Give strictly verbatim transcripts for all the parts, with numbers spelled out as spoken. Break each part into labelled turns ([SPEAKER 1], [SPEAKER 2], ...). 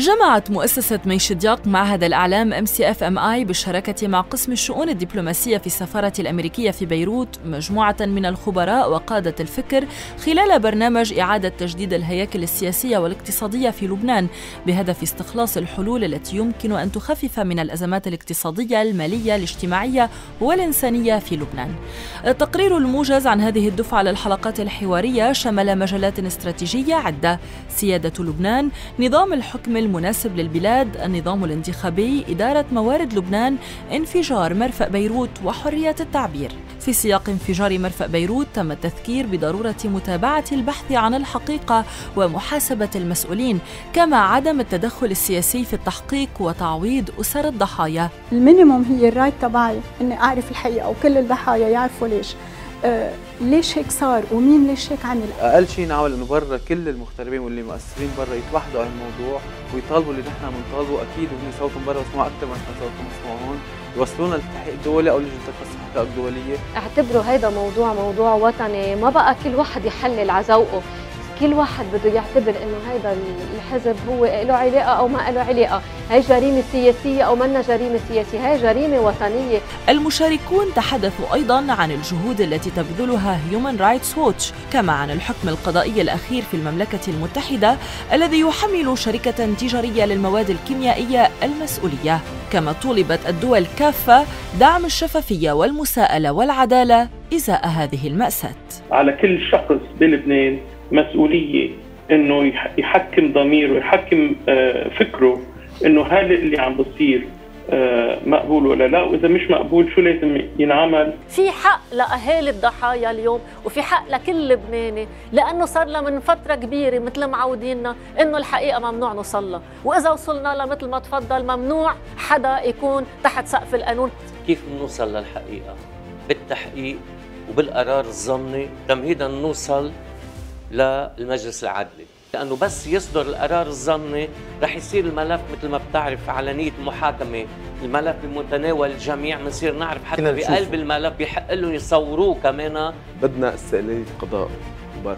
[SPEAKER 1] جمعت مؤسسة ميشدياق معهد الإعلام إم سي إف إم آي بالشراكة مع قسم الشؤون الدبلوماسية في السفارة الأمريكية في بيروت مجموعة من الخبراء وقادة الفكر خلال برنامج إعادة تجديد الهياكل السياسية والاقتصادية في لبنان بهدف استخلاص الحلول التي يمكن أن تخفف من الأزمات الاقتصادية، المالية، الاجتماعية والإنسانية في لبنان. التقرير الموجز عن هذه الدفعة للحلقات الحوارية شمل مجالات استراتيجية عدة: سيادة لبنان، نظام الحكم المناسب للبلاد، النظام الانتخابي، إدارة موارد لبنان، انفجار مرفأ بيروت وحرية التعبير. في سياق انفجار مرفأ بيروت تم التذكير بضرورة متابعة البحث عن الحقيقة ومحاسبة المسؤولين، كما عدم التدخل السياسي في التحقيق وتعويض أسر الضحايا.
[SPEAKER 2] المينيموم هي الرايت تبعي إني أعرف الحقيقة وكل الضحايا يعرفوا ليش آه ليش هيك صار ومين ليش هيك عمل.
[SPEAKER 3] اقل شيء نعمل انه برا كل المغتربين واللي مؤثرين برا يتوحدوا على الموضوع ويطالبوا اللي نحن بنطالبه، اكيد وهم صوتهم برا مسموع اكثر من نحن صوتهم مسموع هون، يوصلونا للتحقيق الدولي او لجنه التحقيقات الدوليه.
[SPEAKER 4] اعتبروا هيدا موضوع موضوع وطني، ما بقى كل واحد يحلل على ذوقه، كل واحد بده يعتبر انه هيدا الحزب هو له علاقه او ما له علاقه، هي جريمه سياسيه او منا جريمه سياسيه، هي جريمه وطنيه.
[SPEAKER 1] المشاركون تحدثوا ايضا عن الجهود التي تبذلها هيومن رايتس ووتش، كما عن الحكم القضائي الاخير في المملكه المتحده الذي يحمل شركه تجاريه للمواد الكيميائيه المسؤوليه. كما طولبت الدول كافه دعم الشفافيه والمساءله والعداله ازاء هذه المأساة.
[SPEAKER 5] على كل شخص بلبنان مسؤولية انه يحكم ضميره، يحكم فكره انه هذا اللي عم بصير مقبول ولا لا، واذا مش مقبول شو لازم ينعمل.
[SPEAKER 6] في حق لاهالي الضحايا اليوم وفي حق لكل لبناني، لانه صار لنا من فتره كبيره مثل ما معودينا انه الحقيقه ممنوع نوصل لها، واذا وصلنا لها مثل ما تفضل ممنوع حدا يكون تحت سقف القانون.
[SPEAKER 7] كيف نوصل للحقيقه؟ بالتحقيق وبالقرار الضمني تمهيدا نوصل للمجلس العدلي، لأنه بس يصدر القرار الضمني رح يصير الملف مثل ما بتعرف علنية المحاكمة، الملف بمتناول الجميع، بنصير نعرف حتى بقلب الملف بيحق لهم يصوروه كمان.
[SPEAKER 3] بدنا استقلالية قضاء وبس،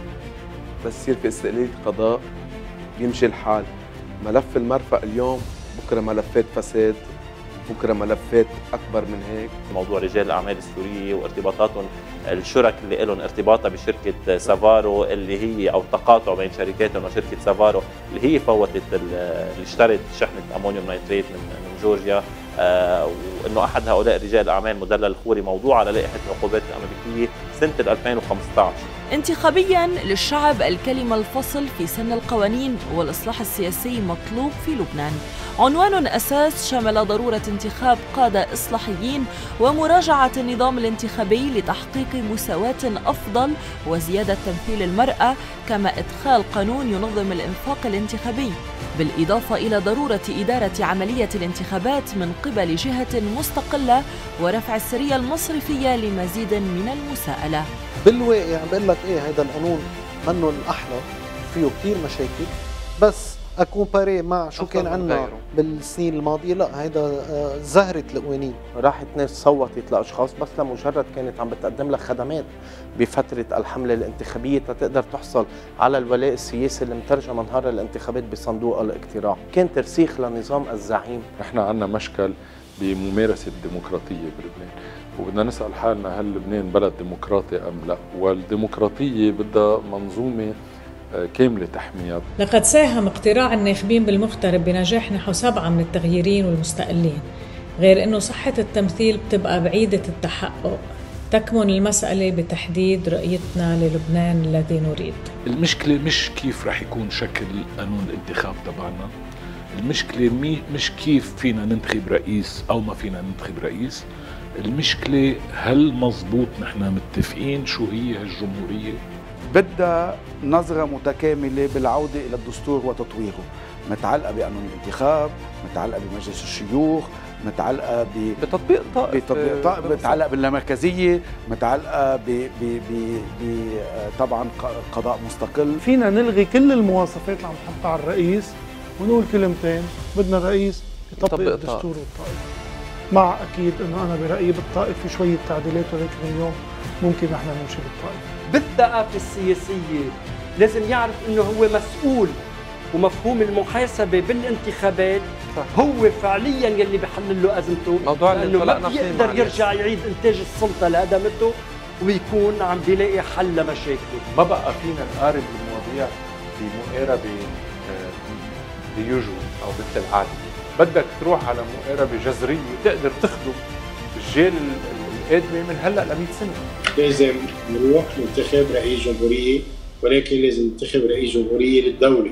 [SPEAKER 3] بس يصير في استقلالية قضاء يمشي الحال. ملف المرفأ اليوم بكره ملفات فساد، بكره ملفات اكبر من هيك.
[SPEAKER 8] موضوع رجال الاعمال السوريه وارتباطاتهم، الشرك اللي لهم ارتباطها بشركه سافارو اللي هي او تقاطع بين شركاتهم وشركه سافارو اللي هي فوتت اللي اشترت شحنه امونيوم نيتريت من من جورجيا، آه وانه احد هؤلاء رجال الاعمال مدلل الخوري موضوع على لائحه العقوبات الامريكيه سنه ألفين وخمسة عشر.
[SPEAKER 1] انتخابياً للشعب الكلمة الفصل في سن القوانين والإصلاح السياسي مطلوب في لبنان. عنوان أساس شمل ضرورة انتخاب قادة إصلاحيين ومراجعة النظام الانتخابي لتحقيق مساواة أفضل وزيادة تمثيل المرأة، كما إدخال قانون ينظم الإنفاق الانتخابي، بالإضافة إلى ضرورة إدارة عملية الانتخابات من قبل جهة مستقلة ورفع السرية المصرفية لمزيد من المساءلة.
[SPEAKER 9] بالواقع بقول لك ايه، هيدا القانون منه الاحلى، فيه كثير مشاكل، بس اكومباري مع شو كان عندنا بالسنين الماضيه، لا هيدا زهره القوانين.
[SPEAKER 10] راحت ناس صوتت لاشخاص بس لمجرد كانت عم بتقدم لك خدمات بفتره الحمله الانتخابيه تقدر تحصل على الولاء السياسي اللي مترجم نهار الانتخابات بصندوق الاقتراع، كان ترسيخ لنظام الزعيم.
[SPEAKER 11] نحن عندنا مشكل بممارسه الديمقراطيه بلبنان، وبدنا نسأل حالنا هل لبنان بلد ديمقراطي أم لا؟ والديمقراطية بدها منظومة كاملة تحميها.
[SPEAKER 12] لقد ساهم اقتراع الناخبين بالمغترب بنجاح نحو سبعة من التغييرين والمستقلين، غير أنه صحة التمثيل بتبقى بعيدة التحقق. تكمن المسألة بتحديد رؤيتنا للبنان الذي نريد.
[SPEAKER 13] المشكلة مش كيف رح يكون شكل قانون الانتخاب تبعنا، المشكلة مش كيف فينا ننتخب رئيس أو ما فينا ننتخب رئيس، المشكلة هل مزبوط نحن متفقين شو هي هالجمهورية؟
[SPEAKER 14] بدها نظرة متكاملة بالعودة إلى الدستور وتطويره، متعلقة بقانون الانتخاب، متعلقة بمجلس الشيوخ، متعلقة ب...
[SPEAKER 3] بتطبيق طائف،
[SPEAKER 14] بتطبيق طائف، متعلقة باللامركزية، متعلقة ب... ب... ب... ب... طبعا قضاء مستقل.
[SPEAKER 15] فينا نلغي كل المواصفات اللي عم تحطها على الرئيس ونقول كلمتين، بدنا الرئيس يطبق الدستور والطائف. مع اكيد انه انا برايي بالطائف في شويه تعديلات، ولكن اليوم ممكن نحن نمشي بالطائف.
[SPEAKER 16] بالثقافه السياسيه لازم يعرف انه هو مسؤول ومفهوم المحاسبة بالانتخابات هو فعليا يلي بيحل له أزمته،
[SPEAKER 3] موضوع
[SPEAKER 16] لأنه ما بيقدر يرجع يعيد إنتاج السلطة اللي هدمته ويكون عم بيلاقي حل لمشاكله.
[SPEAKER 13] ما بقى فينا نقارب المواضيع بمقاربة بيوجوال أو مثل العادي، بدك تروح على مقاربة جذرية تقدر تخدم الجيل القادمة من هلا ل مئة سنة.
[SPEAKER 17] لازم نروح ننتخب رئيس جمهورية، ولكن لازم ننتخب رئيس جمهورية للدولة،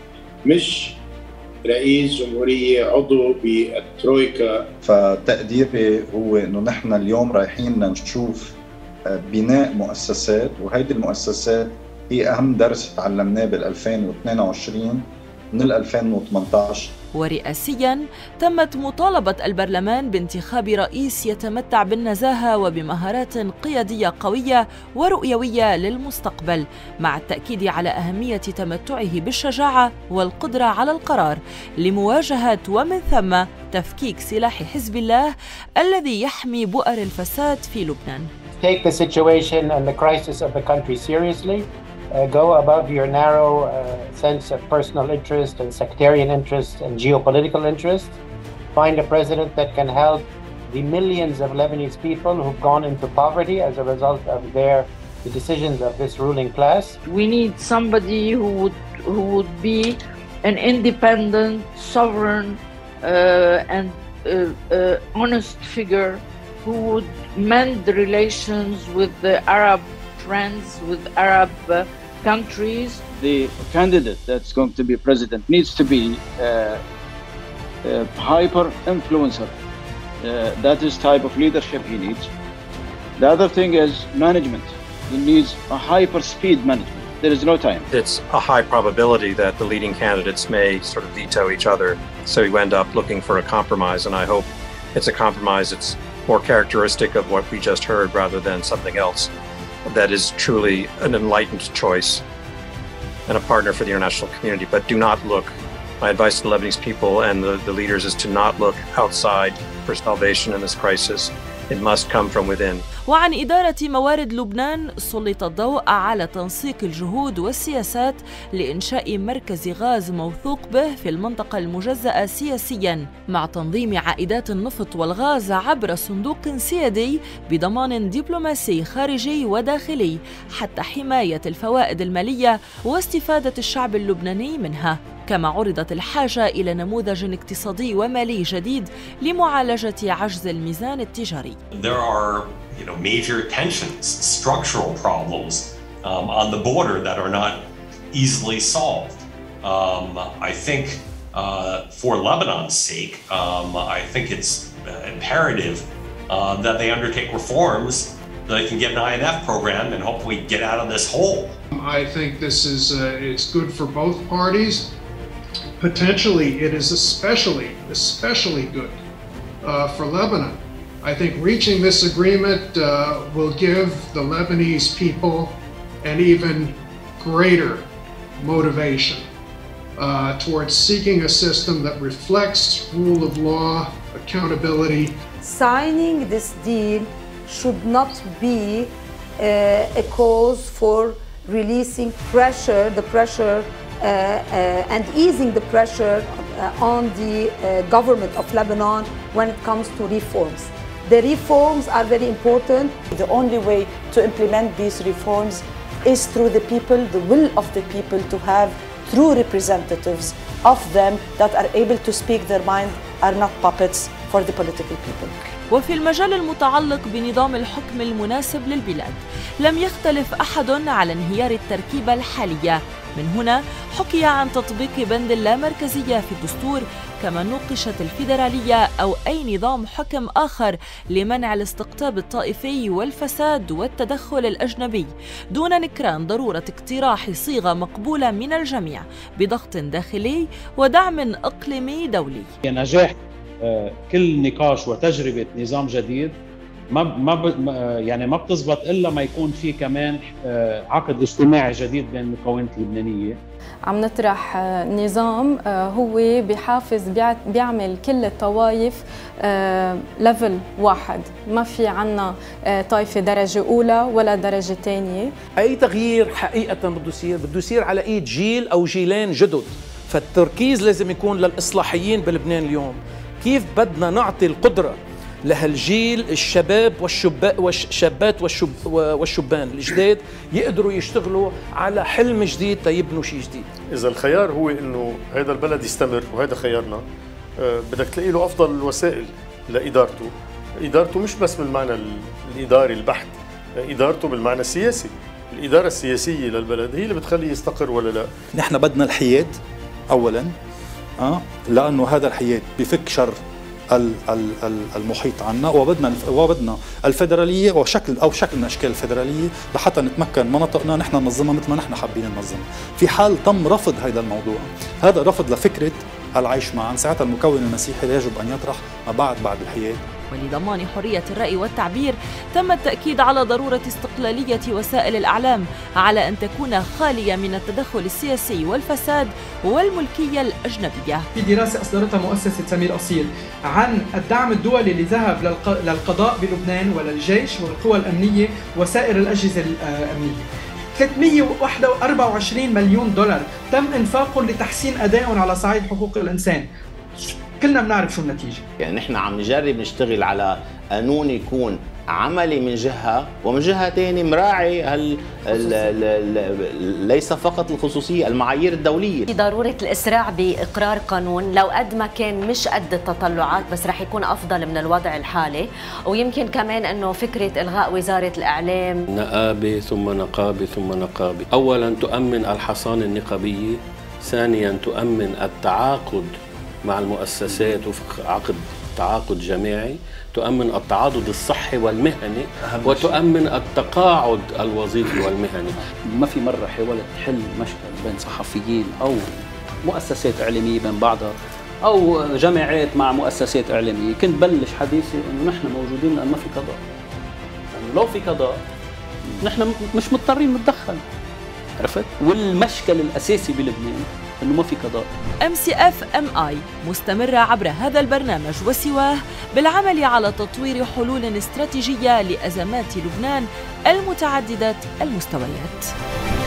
[SPEAKER 17] مش رئيس جمهورية عضو بالترويكا.
[SPEAKER 18] فتقديري هو انه نحن اليوم رايحين نشوف بناء مؤسسات، وهيدي المؤسسات هي اهم درس تعلمناه بال ألفين واثنين وعشرين من ألفين وثمانية عشر.
[SPEAKER 1] ورئاسياً تمت مطالبة البرلمان بانتخاب رئيس يتمتع بالنزاهة وبمهارات قيادية قوية ورؤيوية للمستقبل، مع التأكيد على أهمية تمتعه بالشجاعة والقدرة على القرار لمواجهة ومن ثم تفكيك سلاح حزب الله الذي يحمي بؤر الفساد في لبنان.
[SPEAKER 19] Take the situation and the crisis of the country seriously. Uh, go above your narrow uh, sense of personal interest and sectarian interest and geopolitical interest. Find a president that can help the millions of Lebanese people who've gone into poverty as a result of their the decisions of this ruling class.
[SPEAKER 20] We need somebody who would who would be an independent, sovereign, uh, and uh, uh, honest figure who would mend the relations with the Arab friends, with Arab uh, countries.
[SPEAKER 21] The candidate that's going to be president needs to be uh, a hyper influencer. Uh, that is type of leadership he needs. The other thing is management. He needs a hyper speed management. There is no time.
[SPEAKER 22] It's a high probability that the leading candidates may sort of veto each other. So you end up looking for a compromise, and I hope it's a compromise that's more characteristic of what we just heard rather than something else that is truly an enlightened choice and a partner for the international community. But do not look, my advice to the Lebanese people and the, the leaders is to not look outside for salvation in this crisis. It must come from within.
[SPEAKER 1] وعن إدارة موارد لبنان سلط الضوء على تنسيق الجهود والسياسات لإنشاء مركز غاز موثوق به في المنطقة المجزأة سياسياً، مع تنظيم عائدات النفط والغاز عبر صندوق سيادي بضمان دبلوماسي خارجي وداخلي حتى حماية الفوائد المالية واستفادة الشعب اللبناني منها. كما عرضت الحاجة إلى نموذج اقتصادي ومالي جديد لمعالجة عجز الميزان التجاري.
[SPEAKER 23] There are, you know, major tensions, structural problems um, on the border that are not easily solved. Um, I think uh, for Lebanon's sake, um, I think it's imperative uh, that they undertake reforms so they can get an I N F program and hopefully get out of this hole.
[SPEAKER 24] I think this is uh, it's good for both parties. Potentially, it is especially, especially good uh, for Lebanon. I think reaching this agreement uh, will give the Lebanese people an even greater motivation uh, towards seeking a system that reflects rule of law, accountability.
[SPEAKER 25] Signing this deal should not be uh, a cause for releasing pressure, the pressure Uh, uh, and easing the pressure uh, on the uh, government of Lebanon when it comes to reforms. The reforms are very important.
[SPEAKER 26] The only way to implement these reforms is through the people, the will of the people, to have true representatives of them that are able to speak their mind, are not puppets for the political people.
[SPEAKER 1] وفي المجال المتعلق بنظام الحكم المناسب للبلاد لم يختلف أحد على انهيار التركيبة الحالية. من هنا حكي عن تطبيق بند اللامركزية في الدستور، كما نوقشت الفيدرالية أو أي نظام حكم آخر لمنع الاستقطاب الطائفي والفساد والتدخل الأجنبي، دون نكران ضرورة اقتراح صيغة مقبولة من الجميع بضغط داخلي ودعم إقليمي دولي.
[SPEAKER 27] نجاح كل نقاش وتجربة نظام جديد ما ما يعني ما بتزبط الا ما يكون في كمان عقد اجتماعي جديد بين المكونات اللبنانيه.
[SPEAKER 28] عم نطرح نظام هو بحافظ بيعمل كل الطوائف ليفل واحد، ما في عنا طائفه درجه اولى ولا درجه ثانيه.
[SPEAKER 29] اي تغيير حقيقه بده يصير بده يصير على ايد جيل او جيلين جدد،
[SPEAKER 2] فالتركيز لازم يكون للإصلاحيين بلبنان اليوم. كيف بدنا نعطي القدرة لهالجيل الشباب والشباب والشابات والشب والشبان الجداد يقدروا يشتغلوا على حلم جديد تيبنوا شيء جديد.
[SPEAKER 4] إذا الخيار هو إنه هذا البلد يستمر وهذا خيارنا، أه بدك تلاقي له أفضل الوسائل لإدارته. إدارته مش بس بالمعنى الإداري البحت، إدارته بالمعنى السياسي. الإدارة السياسية للبلد هي اللي بتخليه يستقر ولا لا.
[SPEAKER 5] نحن بدنا الحياد أولاً، أه لأنه هذا الحياد بفك شر المحيط عنا، وبدنا وبدنا الفيدراليه وشكل او شكل من اشكال الفيدراليه لحتى نتمكن مناطقنا نحن ننظمها مثل ما نحن حابين ننظمها. في حال تم رفض هذا الموضوع، هذا رفض لفكره العيش معا، ساعتها المكون المسيحي يجب ان يطرح ما بعد بعد الحياد.
[SPEAKER 1] ولضمان حرية الرأي والتعبير تم التأكيد على ضرورة استقلالية وسائل الإعلام، على أن تكون خالية من التدخل السياسي والفساد والملكية الأجنبية.
[SPEAKER 6] في دراسة أصدرتها مؤسسة سمير أصيل عن الدعم الدولي اللي ذهب للقضاء بلبنان وللجيش والقوى الأمنية وسائر الأجهزة الأمنية، ثلاثمئة وأربعة وعشرين مليون دولار تم إنفاقهم لتحسين أدائهم على صعيد حقوق الإنسان. كلنا بنعرف شو النتيجة.
[SPEAKER 7] يعني نحن عم نجرب نشتغل على قانون يكون عملي من جهة، ومن جهة ثانية مراعي هل ليس فقط الخصوصية، المعايير الدولية.
[SPEAKER 8] في ضرورة الإسراع بإقرار قانون لو قد ما كان مش قد التطلعات، بس رح يكون أفضل من الوضع الحالي. ويمكن كمان أنه فكرة إلغاء وزارة الإعلام،
[SPEAKER 9] نقابة ثم نقابة ثم نقابة. أولا تؤمن الحصانة النقابية، ثانيا تؤمن التعاقد مع المؤسسات وفق عقد تعاقد جماعي، تؤمن التعاضد الصحي والمهني، وتؤمن التقاعد الوظيفي والمهني.
[SPEAKER 10] ما في مرة حاولت تحل مشكل بين صحفيين أو مؤسسات إعلامية بين بعضها أو جماعات مع مؤسسات إعلامية كنت بلش حديثي إنه نحن موجودين لأن ما في قضاء. يعني لو في قضاء نحن مش مضطرين نتدخل، عرفت؟ والمشكل الأساسي بلبنان إنه ما في قضاء.
[SPEAKER 1] إم سي إف إم آي مستمرة عبر هذا البرنامج وسواه بالعمل على تطوير حلول استراتيجية لأزمات لبنان المتعددة المستويات.